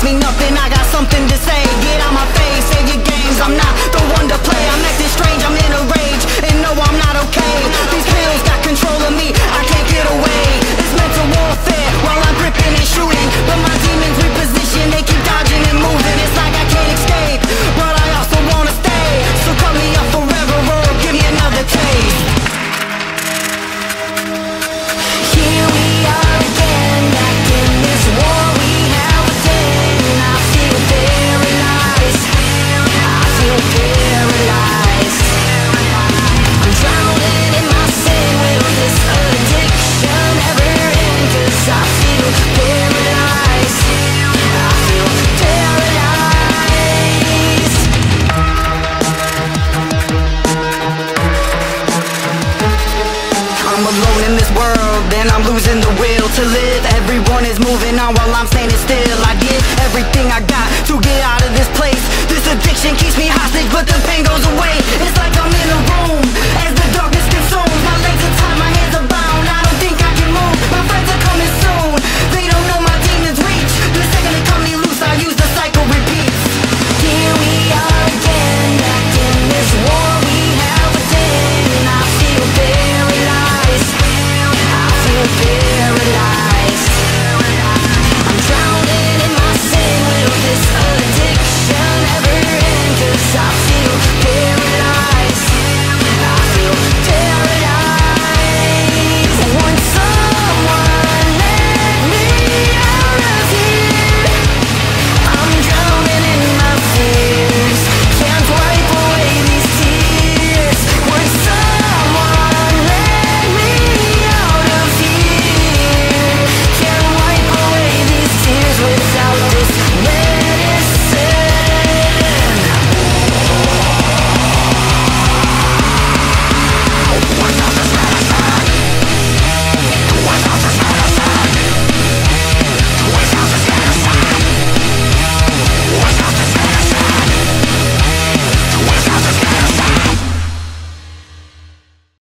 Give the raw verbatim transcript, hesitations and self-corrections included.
cost me nothing, I got something to say. Get out my face, say your games, I'm not the one to play. I'm acting strange, I'm in a rage, and no, I'm not okay. These pills got control of me, I can't get away. It's mental warfare while I'm gripping and shooting, but my demons reposition, they keep dodging and moving. It's like I can't escape, but I also wanna stay. So cut me up forever or give me another taste. Here we are again, back in this war we have within. I feel paralyzed, I feel paralyzed. I'm drowning in my sin, will this addiction ever end? Cause I feel paralyzed, I feel paralyzed. I'm alone in this world, and I'm losing the will to live. Everyone is moving on while I'm standing still. I give everything I got to get out of this place. This addiction keeps me hostage, but the pain goes away. It's like I'm in a room as